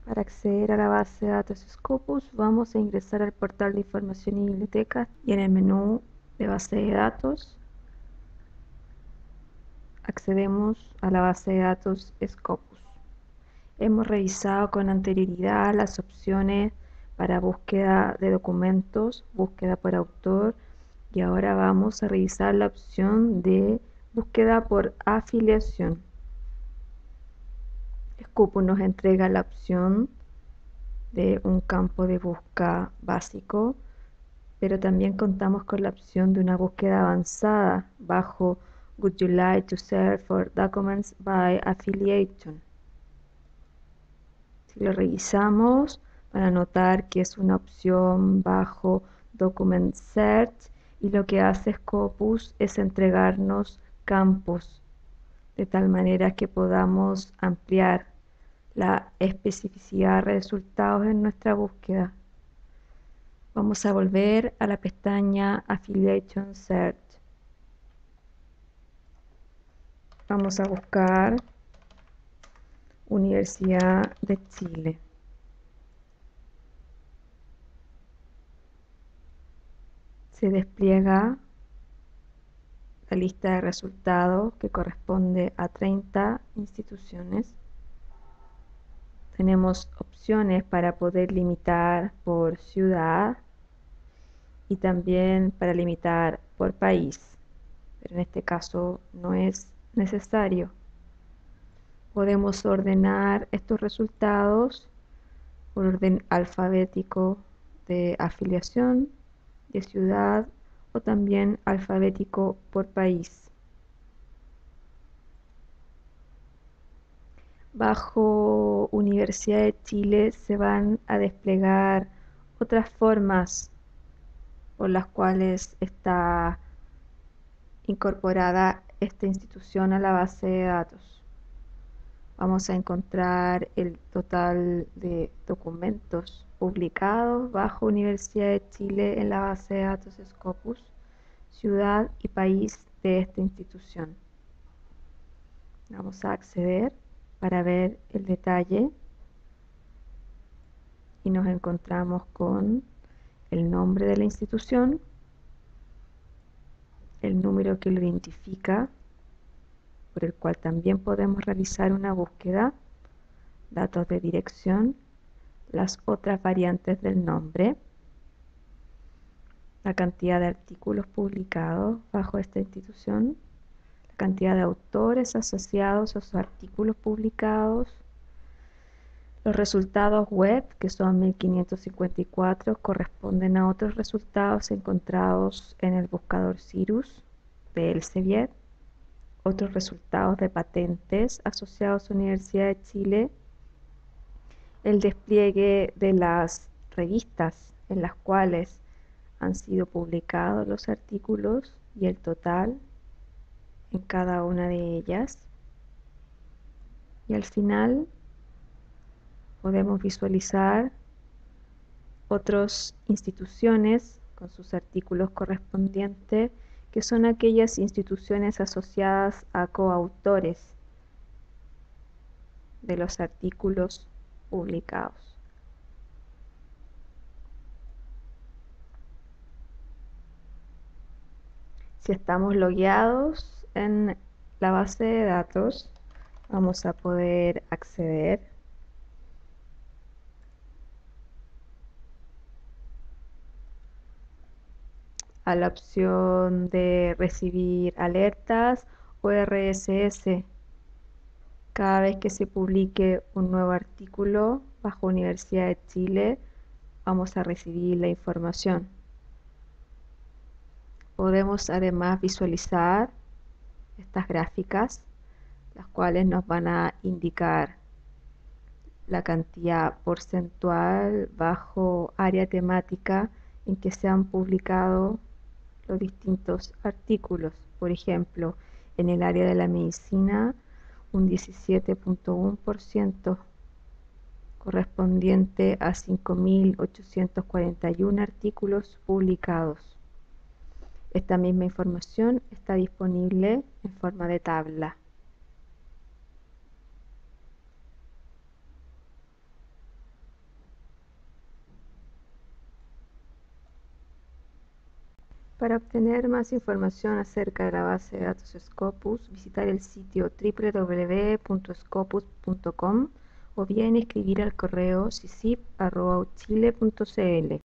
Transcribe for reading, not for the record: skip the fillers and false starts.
Para acceder a la base de datos Scopus, vamos a ingresar al portal de información y bibliotecas y en el menú de base de datos accedemos a la base de datos Scopus. Hemos revisado con anterioridad las opciones para búsqueda de documentos, búsqueda por autor, y ahora vamos a revisar la opción de búsqueda por afiliación. Scopus nos entrega la opción de un campo de búsqueda básico, pero también contamos con la opción de una búsqueda avanzada bajo Would you like to search for documents by affiliation? Si lo revisamos, van a notar que es una opción bajo Document Search, y lo que hace Scopus es entregarnos campos de tal manera que podamos ampliar la especificidad de resultados en nuestra búsqueda. Vamos a volver a la pestaña Affiliation Search. Vamos a buscar Universidad de Chile. Se despliega la lista de resultados que corresponde a 30 instituciones. Tenemos opciones para poder limitar por ciudad y también para limitar por país, pero en este caso no es necesario. Podemos ordenar estos resultados por orden alfabético de afiliación, de ciudad o también alfabético por país. Bajo Universidad de Chile se van a desplegar otras formas por las cuales está incorporada esta institución a la base de datos. Vamos a encontrar el total de documentos publicados bajo Universidad de Chile en la base de datos Scopus, ciudad y país de esta institución. Vamos a acceder para ver el detalle y nos encontramos con el nombre de la institución, el número que lo identifica, por el cual también podemos realizar una búsqueda, datos de dirección, las otras variantes del nombre, la cantidad de artículos publicados bajo esta institución, la cantidad de autores asociados a sus artículos publicados, los resultados web, que son 1554, corresponden a otros resultados encontrados en el buscador Cirrus de Elsevier, otros resultados de patentes asociados a Universidad de Chile, el despliegue de las revistas en las cuales han sido publicados los artículos y el total en cada una de ellas. Y al final podemos visualizar otras instituciones con sus artículos correspondientes, que son aquellas instituciones asociadas a coautores de los artículos publicados. Si estamos logueados en la base de datos, vamos a poder acceder a la opción de recibir alertas o RSS. Cada vez que se publique un nuevo artículo bajo Universidad de Chile, vamos a recibir la información. Podemos además visualizar estas gráficas, las cuales nos van a indicar la cantidad porcentual bajo área temática en que se han publicado los distintos artículos. Por ejemplo, en el área de la medicina, un 17.1%, correspondiente a 5.841 artículos publicados. Esta misma información está disponible en forma de tabla. Para obtener más información acerca de la base de datos Scopus, visitar el sitio www.scopus.com o bien escribir al correo sisip@chile.cl.